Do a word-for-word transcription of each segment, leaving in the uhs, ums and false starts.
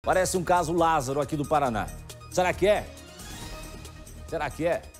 Parece um caso Lázaro aqui do Paraná. Será que é? Será que é?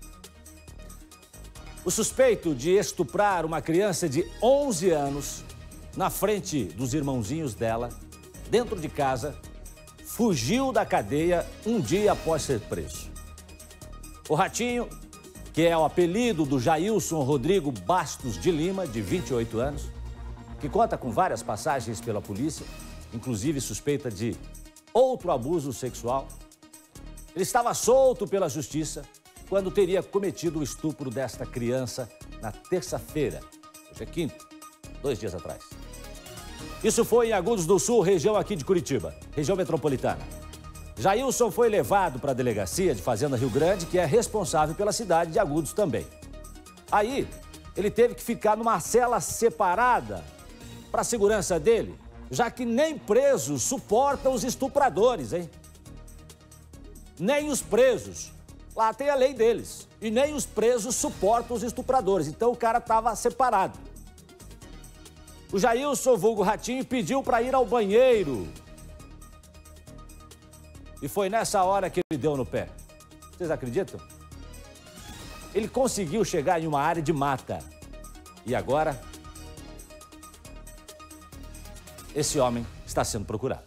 O suspeito de estuprar uma criança de onze anos na frente dos irmãozinhos dela, dentro de casa, fugiu da cadeia um dia após ser preso. O Ratinho, que é o apelido do Jailson Rodrigo Bastos de Lima, de vinte e oito anos, que conta com várias passagens pela polícia, inclusive suspeita de outro abuso sexual. Ele estava solto pela justiça quando teria cometido o estupro desta criança na terça-feira, hoje é quinta, dois dias atrás. Isso foi em Agudos do Sul, região aqui de Curitiba, região metropolitana. Jailson foi levado para a delegacia de Fazenda Rio Grande, que é responsável pela cidade de Agudos também. Aí, ele teve que ficar numa cela separada para a segurança dele, já que nem presos suportam os estupradores, hein? Nem os presos. Lá tem a lei deles. E nem os presos suportam os estupradores. Então o cara estava separado. O Jailson, vulgo Ratinho, pediu para ir ao banheiro. E foi nessa hora que ele deu no pé. Vocês acreditam? Ele conseguiu chegar em uma área de mata. E agora, esse homem está sendo procurado.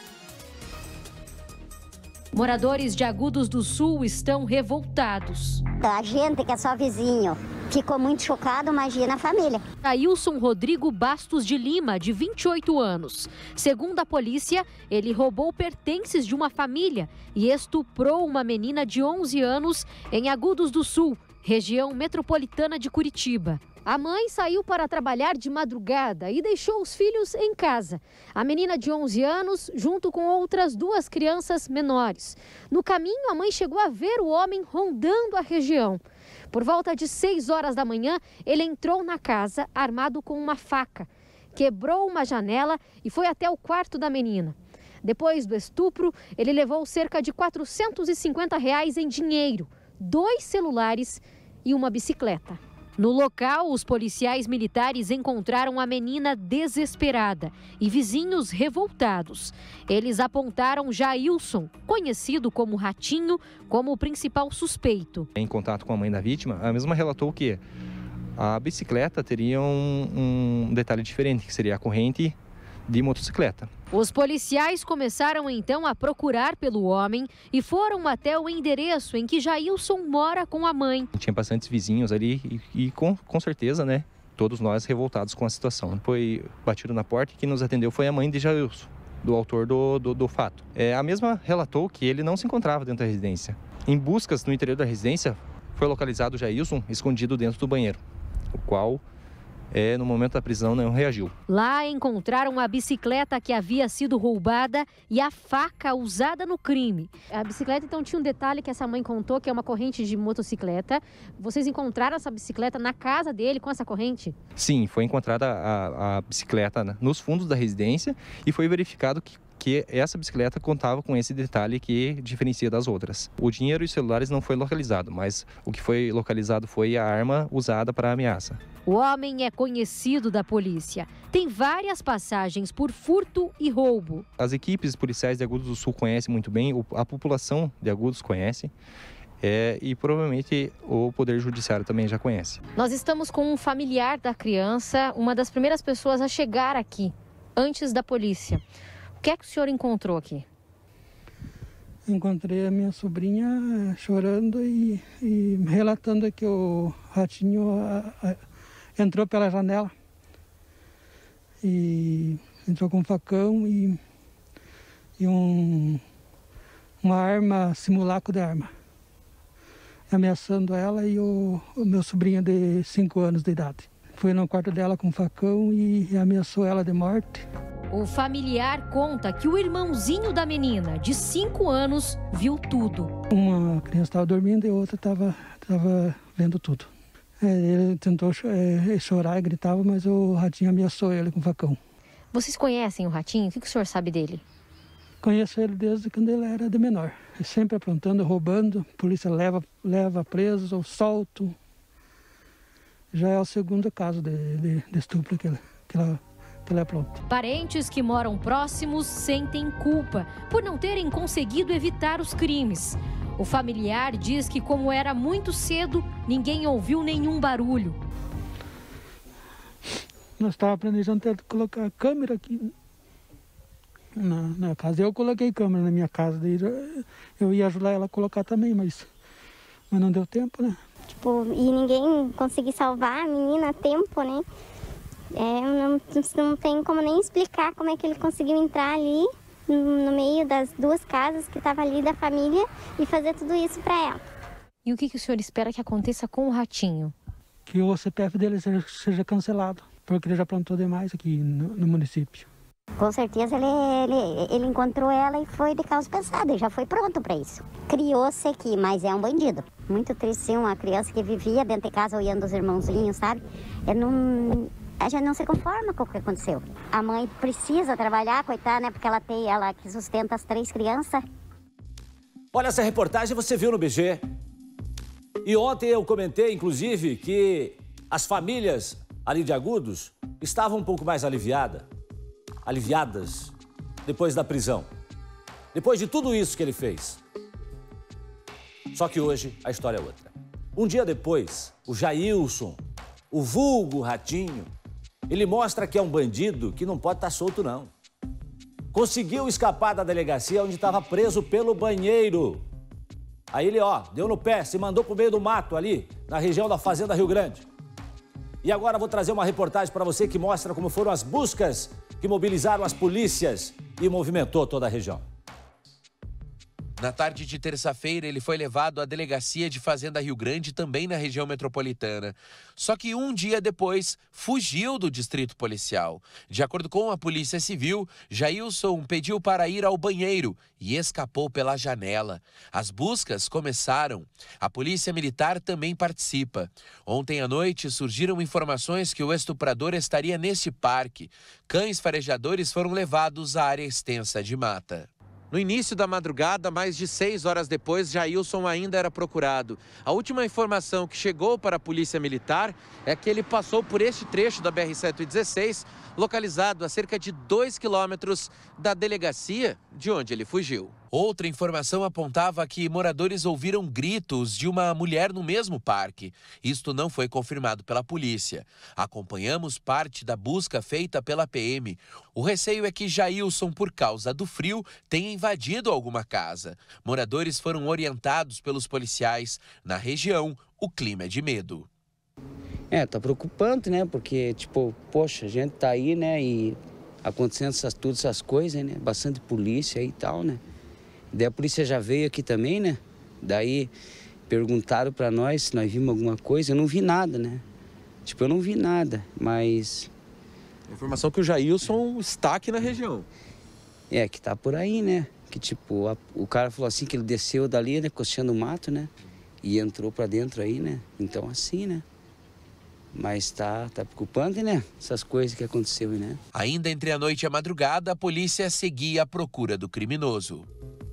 Moradores de Agudos do Sul estão revoltados. A gente que é só vizinho ficou muito chocado, imagina a família. Jailson Rodrigo Bastos de Lima, de vinte e oito anos. Segundo a polícia, ele roubou pertences de uma família e estuprou uma menina de onze anos em Agudos do Sul, região metropolitana de Curitiba. A mãe saiu para trabalhar de madrugada e deixou os filhos em casa. A menina de onze anos, junto com outras duas crianças menores. No caminho, a mãe chegou a ver o homem rondando a região. Por volta de seis horas da manhã, ele entrou na casa armado com uma faca. Quebrou uma janela e foi até o quarto da menina. Depois do estupro, ele levou cerca de quatrocentos e cinquenta reais em dinheiro, dois celulares e uma bicicleta. No local, os policiais militares encontraram a menina desesperada e vizinhos revoltados. Eles apontaram Jailson, conhecido como Ratinho, como o principal suspeito. Em contato com a mãe da vítima, a mesma relatou que a bicicleta teria um, um detalhe diferente, que seria a corrente de motocicleta. Os policiais começaram então a procurar pelo homem e foram até o endereço em que Jailson mora com a mãe. Tinha bastantes vizinhos ali e, e com, com certeza, né, todos nós revoltados com a situação. Foi batido na porta e quem nos atendeu foi a mãe de Jailson, do autor do, do, do fato. É, a mesma relatou que ele não se encontrava dentro da residência. Em buscas no interior da residência, foi localizado Jailson escondido dentro do banheiro, o qual... É, no momento da prisão não reagiu. Lá encontraram a bicicleta que havia sido roubada e a faca usada no crime. A bicicleta então tinha um detalhe que essa mãe contou, que é uma corrente de motocicleta. Vocês encontraram essa bicicleta na casa dele com essa corrente? Sim, foi encontrada a, a bicicleta nos fundos da residência e foi verificado que que essa bicicleta contava com esse detalhe que diferencia das outras. O dinheiro e os celulares não foi localizado, mas o que foi localizado foi a arma usada para a ameaça. O homem é conhecido da polícia. Tem várias passagens por furto e roubo. As equipes policiais de Agudos do Sul conhecem muito bem, a população de Agudos conhece. É, e provavelmente o Poder Judiciário também já conhece. Nós estamos com um familiar da criança, uma das primeiras pessoas a chegar aqui, antes da polícia. O que é que o senhor encontrou aqui? Encontrei a minha sobrinha chorando e, e relatando que o Ratinho a, a, entrou pela janela. E entrou com um facão e, e um, uma arma, simulacro de arma. Ameaçando ela e o, o meu sobrinho de cinco anos de idade. Foi no quarto dela com um facão e ameaçou ela de morte. O familiar conta que o irmãozinho da menina, de cinco anos, viu tudo. Uma criança estava dormindo e a outra estava tava vendo tudo. É, ele tentou é, chorar e gritava, mas o Ratinho ameaçou ele com facão. Vocês conhecem o Ratinho? O que o senhor sabe dele? Conheço ele desde quando ele era de menor. Ele sempre aprontando, roubando, a polícia leva, leva preso ou solto. Já é o segundo caso de, de, de estupro que, ele, que, ela, teleprompter. Parentes que moram próximos sentem culpa por não terem conseguido evitar os crimes. O familiar diz que, como era muito cedo, ninguém ouviu nenhum barulho. Nós estávamos planejando até colocar câmera aqui na, na casa. Eu coloquei câmera na minha casa, daí eu ia ajudar ela a colocar também, mas, mas não deu tempo, né? Tipo, e ninguém conseguiu salvar a menina a tempo, né? É, não, não tem como nem explicar como é que ele conseguiu entrar ali no, no meio das duas casas que estavam ali da família e fazer tudo isso para ela. E o que, que o senhor espera que aconteça com o Ratinho? Que o C P F dele seja, seja cancelado, porque ele já plantou demais aqui no, no município. Com certeza ele, ele, ele encontrou ela e foi de causa pensada, e já foi pronto para isso. Criou-se aqui, mas é um bandido. Muito triste ser uma criança que vivia dentro de casa olhando os irmãozinhos, sabe? Eu não, a gente não se conforma com o que aconteceu. A mãe precisa trabalhar, coitada, né? Porque ela tem, ela que sustenta as três crianças. Olha, essa reportagem você viu no B G. E ontem eu comentei, inclusive, que as famílias ali de Agudos estavam um pouco mais aliviadas. aliviadas depois da prisão. Depois de tudo isso que ele fez. Só que hoje a história é outra. Um dia depois, o Jailson, o vulgo Ratinho, ele mostra que é um bandido que não pode estar solto, não. Conseguiu escapar da delegacia onde estava preso pelo banheiro. Aí ele, ó, deu no pé, se mandou pro meio do mato ali, na região da Fazenda Rio Grande. E agora vou trazer uma reportagem para você que mostra como foram as buscas que mobilizaram as polícias e movimentou toda a região. Na tarde de terça-feira, ele foi levado à delegacia de Fazenda Rio Grande, também na região metropolitana. Só que um dia depois, fugiu do distrito policial. De acordo com a Polícia Civil, Jailson pediu para ir ao banheiro e escapou pela janela. As buscas começaram. A Polícia Militar também participa. Ontem à noite, surgiram informações que o estuprador estaria neste parque. Cães farejadores foram levados à área extensa de mata. No início da madrugada, mais de seis horas depois, Jailson ainda era procurado. A última informação que chegou para a Polícia Militar é que ele passou por este trecho da B R cento e dezesseis, localizado a cerca de dois quilômetros da delegacia de onde ele fugiu. Outra informação apontava que moradores ouviram gritos de uma mulher no mesmo parque. Isto não foi confirmado pela polícia. Acompanhamos parte da busca feita pela P M. O receio é que Jailson, por causa do frio, tenha invadido alguma casa. Moradores foram orientados pelos policiais. Na região, o clima é de medo. É, tá preocupante, né? Porque, tipo, poxa, a gente tá aí, né? E acontecendo essas, todas essas coisas, né? Bastante polícia aí e tal, né? Daí a polícia já veio aqui também, né? Daí perguntaram pra nós se nós vimos alguma coisa. Eu não vi nada, né? Tipo, eu não vi nada, mas... A informação que o Jailson está aqui na região. É, que tá por aí, né? Que, tipo, a, o cara falou assim que ele desceu dali, né? Costeando o mato, né? E entrou pra dentro aí, né? Então, assim, né? Mas tá, tá preocupante, né? Essas coisas que aconteceu, né? Ainda entre a noite e a madrugada, a polícia seguia a procura do criminoso.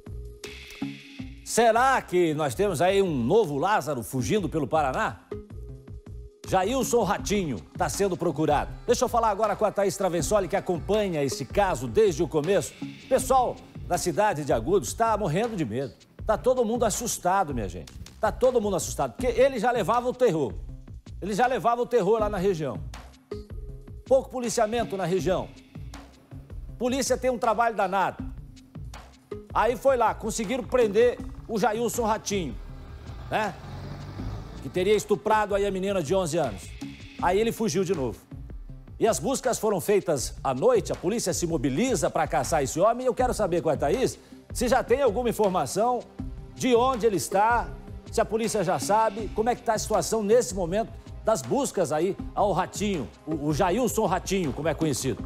Será que nós temos aí um novo Lázaro fugindo pelo Paraná? Jailson Ratinho está sendo procurado. Deixa eu falar agora com a Thaís Travensoli, que acompanha esse caso desde o começo. O pessoal da cidade de Agudos está morrendo de medo. Está todo mundo assustado, minha gente. Está todo mundo assustado, porque ele já levava o terror. Ele já levava o terror lá na região. Pouco policiamento na região. Polícia tem um trabalho danado. Aí foi lá, conseguiram prender o Jailson Ratinho, né? Que teria estuprado aí a menina de onze anos. Aí ele fugiu de novo. E as buscas foram feitas à noite, a polícia se mobiliza para caçar esse homem. E eu quero saber com a Thaís se já tem alguma informação de onde ele está, se a polícia já sabe, como é que está a situação nesse momento das buscas aí ao Ratinho, o, o Jailson Ratinho, como é conhecido.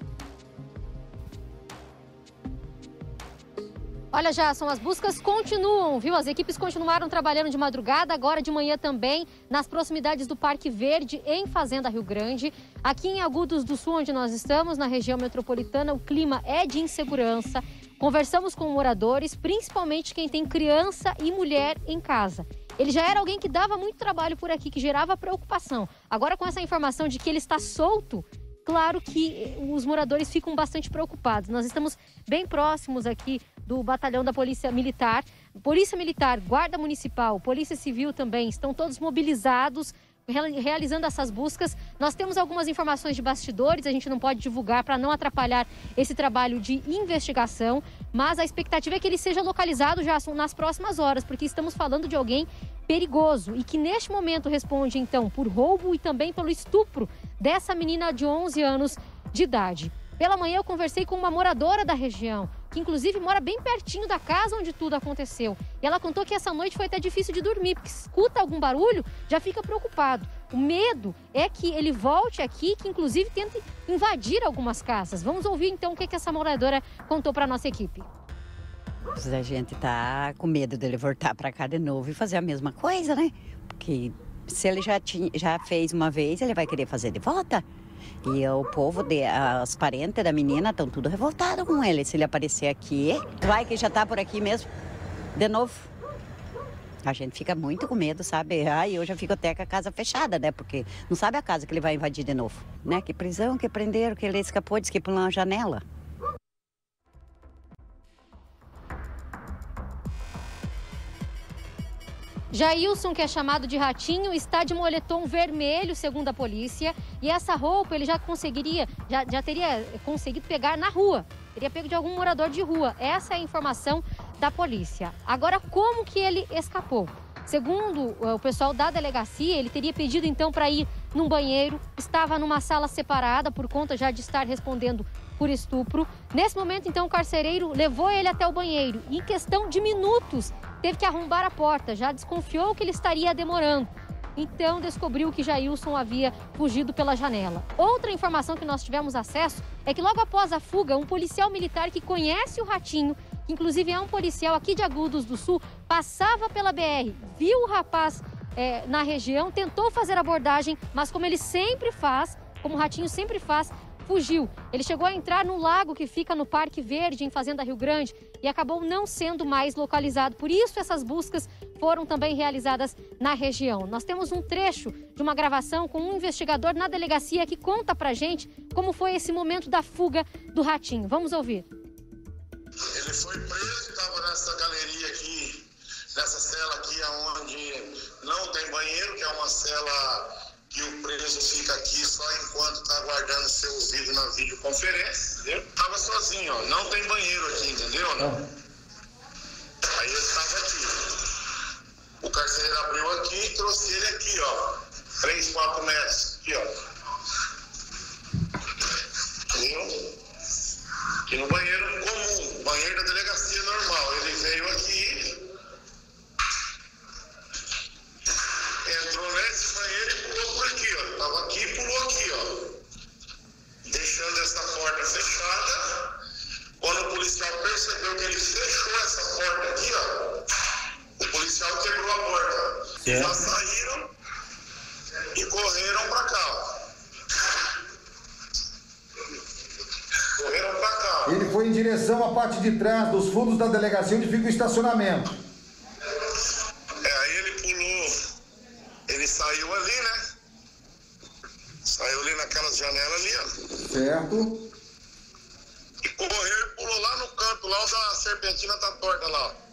Olha, Jason, as buscas continuam, viu? As equipes continuaram trabalhando de madrugada, agora de manhã também, nas proximidades do Parque Verde, em Fazenda Rio Grande. Aqui em Agudos do Sul, onde nós estamos, na região metropolitana, o clima é de insegurança. Conversamos com moradores, principalmente quem tem criança e mulher em casa. Ele já era alguém que dava muito trabalho por aqui, que gerava preocupação. Agora, com essa informação de que ele está solto, claro que os moradores ficam bastante preocupados. Nós estamos bem próximos aqui do batalhão da Polícia Militar. Polícia Militar, Guarda Municipal, Polícia Civil também estão todos mobilizados, realizando essas buscas. Nós temos algumas informações de bastidores, a gente não pode divulgar para não atrapalhar esse trabalho de investigação, mas a expectativa é que ele seja localizado já nas próximas horas, porque estamos falando de alguém perigoso e que neste momento responde então por roubo e também pelo estupro dessa menina de onze anos de idade. Pela manhã eu conversei com uma moradora da região, que inclusive mora bem pertinho da casa onde tudo aconteceu. E ela contou que essa noite foi até difícil de dormir, porque escuta algum barulho, já fica preocupado. O medo é que ele volte aqui, que inclusive tente invadir algumas casas. Vamos ouvir então o que essa moradora contou para a nossa equipe. A gente tá com medo dele voltar para cá de novo e fazer a mesma coisa, né? Porque se ele já, tinha, já fez uma vez, ele vai querer fazer de volta. E o povo, de, as parentes da menina estão tudo revoltados com ele. Se ele aparecer aqui, vai que já tá por aqui mesmo, de novo. A gente fica muito com medo, sabe? Ai, eu já fico até com a casa fechada, né? Porque não sabe a casa que ele vai invadir de novo, né? Que prisão, que prenderam, que ele escapou, disse que pulou uma janela. Jailson, que é chamado de Ratinho, está de moletom vermelho, segundo a polícia. E essa roupa ele já conseguiria, já, já teria conseguido pegar na rua. Teria pego de algum morador de rua. Essa é a informação da polícia. Agora, como que ele escapou? Segundo o pessoal da delegacia, ele teria pedido então para ir num banheiro. Estava numa sala separada por conta já de estar respondendo por estupro. Nesse momento, então, o carcereiro levou ele até o banheiro. E em questão de minutos, teve que arrombar a porta. Já desconfiou que ele estaria demorando. Então, descobriu que Jailson havia fugido pela janela. Outra informação que nós tivemos acesso é que logo após a fuga, um policial militar que conhece o Ratinho, que inclusive é um policial aqui de Agudos do Sul, passava pela B R, viu o rapaz é, na região, tentou fazer abordagem, mas como ele sempre faz, como o Ratinho sempre faz, fugiu. Ele chegou a entrar no lago que fica no Parque Verde, em Fazenda Rio Grande, e acabou não sendo mais localizado. Por isso, essas buscas foram também realizadas na região. Nós temos um trecho de uma gravação com um investigador na delegacia que conta pra gente como foi esse momento da fuga do Ratinho. Vamos ouvir. Ele foi preso, estava nessa galeria aqui, nessa cela aqui, onde não tem banheiro, que é uma cela que o preso fica aqui só enquanto está aguardando ser ouvido na videoconferência, entendeu? Tava sozinho, ó, não tem banheiro aqui, entendeu? Não. Aí ele estava aqui. O carcereiro abriu aqui e trouxe ele aqui, ó, três, quatro metros, aqui, ó. Entendeu? Aqui no banheiro comum, banheiro da delegacia normal. Ele veio aqui, entrou nesse banheiro e pulou por aqui, ó. Tava aqui e pulou aqui, ó. Deixando essa porta fechada. Quando o policial percebeu que ele fechou essa porta aqui, ó, o policial quebrou a porta. E já saíram e correram pra cá, ó. Correram pra cá. Ele foi em direção à parte de trás dos fundos da delegacia onde fica o estacionamento. É, aí ele pulou, ele saiu ali, né? Saiu ali naquelas janelas ali, ó. Certo. E correu e pulou lá no canto, lá onde a serpentina tá torta lá, ó.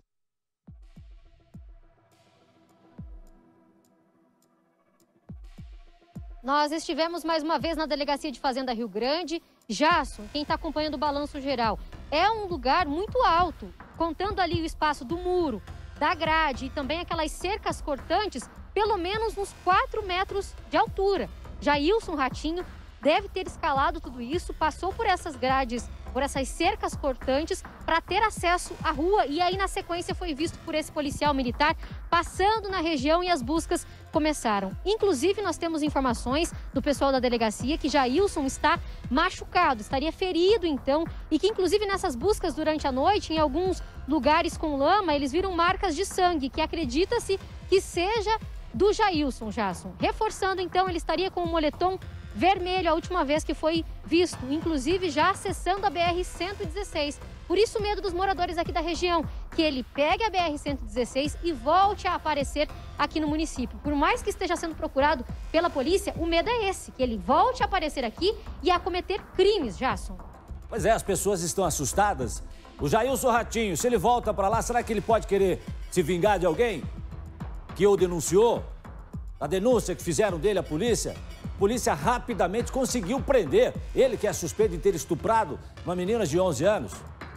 Nós estivemos mais uma vez na Delegacia de Fazenda Rio Grande. Jason, quem está acompanhando o balanço geral, é um lugar muito alto, contando ali o espaço do muro, da grade e também aquelas cercas cortantes, pelo menos uns quatro metros de altura. Jailson Ratinho deve ter escalado tudo isso, passou por essas grades, por essas cercas cortantes para ter acesso à rua e aí na sequência foi visto por esse policial militar passando na região e as buscas começaram. Inclusive nós temos informações do pessoal da delegacia que Jailson está machucado, estaria ferido então e que inclusive nessas buscas durante a noite em alguns lugares com lama eles viram marcas de sangue que acredita-se que seja do Jailson, Jason. Reforçando então, ele estaria com o moletom vermelho a última vez que foi visto, inclusive já acessando a B R cento e dezesseis. Por isso o medo dos moradores aqui da região, que ele pegue a B R cento e dezesseis e volte a aparecer aqui no município. Por mais que esteja sendo procurado pela polícia, o medo é esse, que ele volte a aparecer aqui e a cometer crimes, Jasson. Pois é, as pessoas estão assustadas. O Jailson Ratinho, se ele volta para lá, será que ele pode querer se vingar de alguém que o denunciou? A denúncia que fizeram dele à polícia? A polícia rapidamente conseguiu prender ele, que é suspeito de ter estuprado uma menina de onze anos.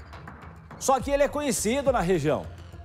Só que ele é conhecido na região.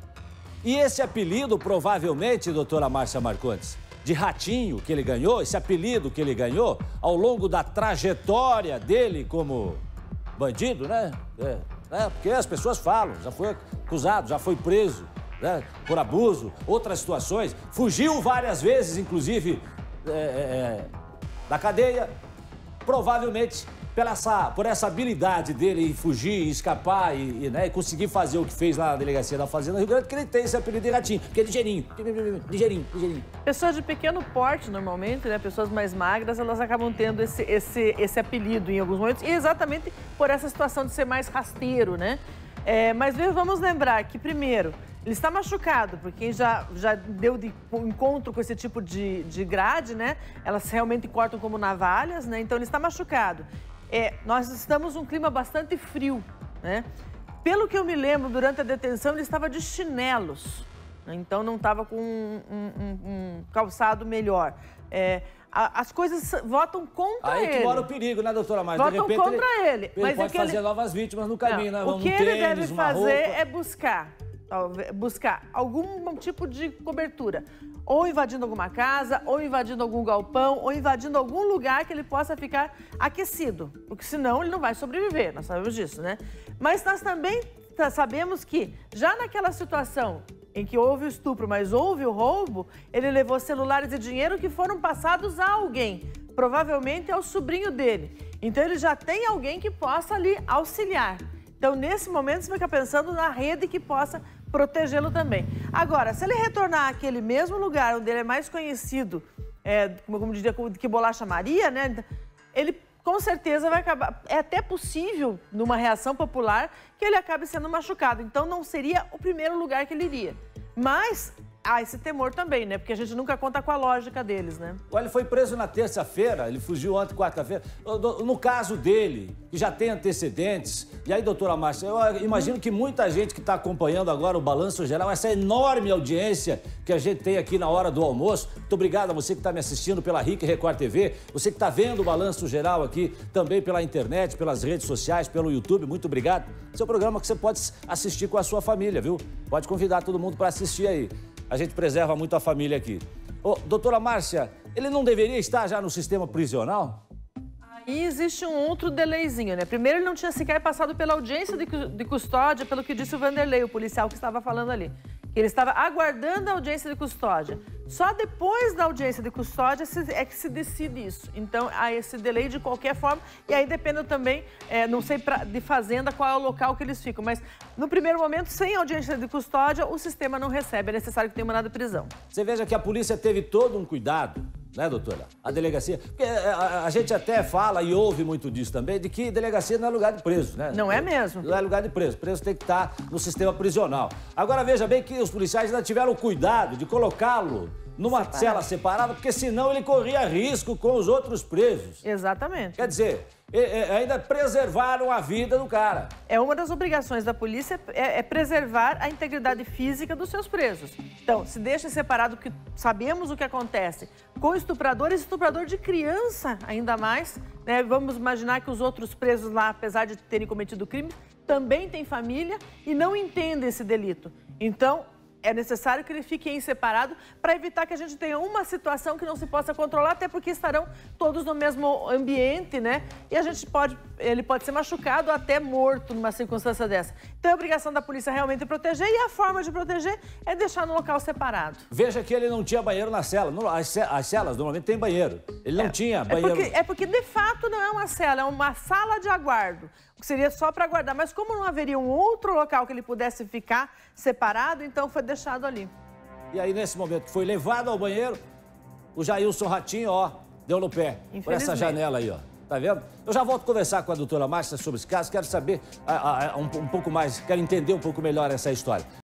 E esse apelido, provavelmente, doutora Márcia Marcondes, de Ratinho que ele ganhou, esse apelido que ele ganhou ao longo da trajetória dele como bandido, né? É, é, porque as pessoas falam, já foi acusado, já foi preso, né? Por abuso, outras situações. Fugiu várias vezes, inclusive, é, é, da cadeia, provavelmente pela essa, por essa habilidade dele em fugir, escapar e, e, né, e conseguir fazer o que fez lá na delegacia da Fazenda Rio Grande, que ele tem esse apelido de Ratinho, que é ligeirinho, ligeirinho, ligeirinho. Pessoas de pequeno porte, normalmente, né, pessoas mais magras, elas acabam tendo esse, esse, esse apelido em alguns momentos, e exatamente por essa situação de ser mais rasteiro, né? É, mas vamos lembrar que, primeiro, ele está machucado, porque quem já, já deu de encontro com esse tipo de, de grade, né? Elas realmente cortam como navalhas, né? Então ele está machucado. É, nós estamos num clima bastante frio, né? Pelo que eu me lembro, durante a detenção, ele estava de chinelos, né? Então não estava com um, um, um calçado melhor. É, a, as coisas votam contra Aí ele. Aí que mora o perigo, né, doutora Márcia? Votam de repente, contra ele. ele. Ele mas pode é que fazer ele... novas vítimas no caminho, não, né? O que um ele tênis, deve fazer roupa. é buscar, buscar algum tipo de cobertura. Ou invadindo alguma casa, ou invadindo algum galpão, ou invadindo algum lugar que ele possa ficar aquecido. Porque senão ele não vai sobreviver, nós sabemos disso, né? Mas nós também sabemos que, já naquela situação em que houve o estupro, mas houve o roubo, ele levou celulares e dinheiro que foram passados a alguém, provavelmente ao sobrinho dele. Então ele já tem alguém que possa ali auxiliar. Então, nesse momento, você fica pensando na rede que possa protegê-lo também. Agora, se ele retornar àquele mesmo lugar onde ele é mais conhecido, é, como, como diria, que Bolacha Maria, né? Ele com certeza vai acabar... É até possível, numa reação popular, que ele acabe sendo machucado. Então, não seria o primeiro lugar que ele iria. Mas há esse temor também, né? Porque a gente nunca conta com a lógica deles, né? Ele foi preso na terça-feira, ele fugiu ontem, quarta-feira. No caso dele, que já tem antecedentes, e aí, doutora Márcia, eu imagino que muita gente que está acompanhando agora o Balanço Geral, essa enorme audiência que a gente tem aqui na hora do almoço. Muito obrigado a você que está me assistindo pela R I C Record T V, você que está vendo o Balanço Geral aqui também pela internet, pelas redes sociais, pelo YouTube, muito obrigado. Esse é um programa que você pode assistir com a sua família, viu? Pode convidar todo mundo para assistir aí. A gente preserva muito a família aqui. Ô, doutora Márcia, ele não deveria estar já no sistema prisional? Aí existe um outro delayzinho, né? Primeiro, ele não tinha sequer passado pela audiência de, de custódia, pelo que disse o Vanderlei, o policial que estava falando ali. Ele estava aguardando a audiência de custódia. Só depois da audiência de custódia é que se decide isso. Então, há esse delay de qualquer forma. E aí depende também, é, não sei pra, de fazenda qual é o local que eles ficam. Mas, no primeiro momento, sem audiência de custódia, o sistema não recebe. É necessário que tenha mandado de prisão. Você veja que a polícia teve todo um cuidado, né, doutora? A delegacia... Porque a, a gente até fala e ouve muito disso também, de que delegacia não é lugar de preso, né? Não é mesmo. Não é lugar de preso. Preso tem que estar no sistema prisional. Agora, veja bem que os policiais ainda tiveram cuidado de colocá-lo numa Separado. cela separada, porque senão ele corria risco com os outros presos. Exatamente. Quer dizer, ainda preservaram a vida do cara. É uma das obrigações da polícia é, é preservar a integridade física dos seus presos. Então, se deixa separado, que sabemos o que acontece com estupradores, estuprador de criança ainda mais, né? Vamos imaginar que os outros presos lá, apesar de terem cometido crime, também têm família e não entendem esse delito. Então, é necessário que ele fique em separado para evitar que a gente tenha uma situação que não se possa controlar, até porque estarão todos no mesmo ambiente, né? E a gente pode, ele pode ser machucado ou até morto numa circunstância dessa. Então, a obrigação da polícia realmente é proteger, e a forma de proteger é deixar no local separado. Veja que ele não tinha banheiro na cela. As celas normalmente tem banheiro. Ele não é, tinha banheiro. É porque, é porque, de fato, não é uma cela, é uma sala de aguardo. Que seria só para aguardar. Mas como não haveria um outro local que ele pudesse ficar separado, então foi deixado ali. E aí, nesse momento que foi levado ao banheiro, o Jailson Ratinho, ó, deu no pé. Por essa janela aí, ó. Tá vendo? Eu já volto a conversar com a doutora Márcia sobre esse caso. Quero saber a, a, a, um, um pouco mais, quero entender um pouco melhor essa história.